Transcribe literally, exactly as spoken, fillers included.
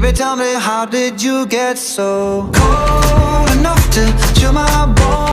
Baby, tell me, how did you get so cold?